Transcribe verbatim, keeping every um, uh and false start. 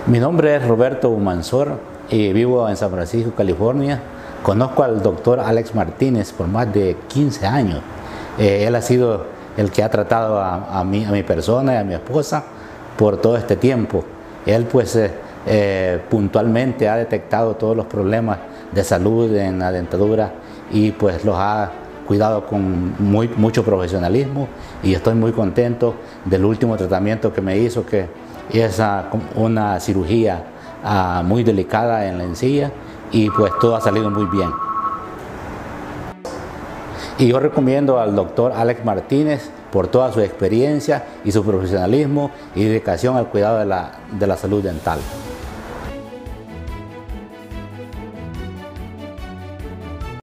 Mi nombre es Roberto Humansor y vivo en San Francisco, California. Conozco al doctor Alex Martínez por más de quince años. Eh, él ha sido el que ha tratado a, a, mí, a mi persona y a mi esposa por todo este tiempo. Él pues eh, eh, puntualmente ha detectado todos los problemas de salud en la dentadura y pues los ha cuidado con muy, mucho profesionalismo, y estoy muy contento del último tratamiento que me hizo, que es una cirugía uh, muy delicada en la encía, y pues todo ha salido muy bien. Y yo recomiendo al doctor Alex Martínez por toda su experiencia y su profesionalismo y dedicación al cuidado de la, de la salud dental.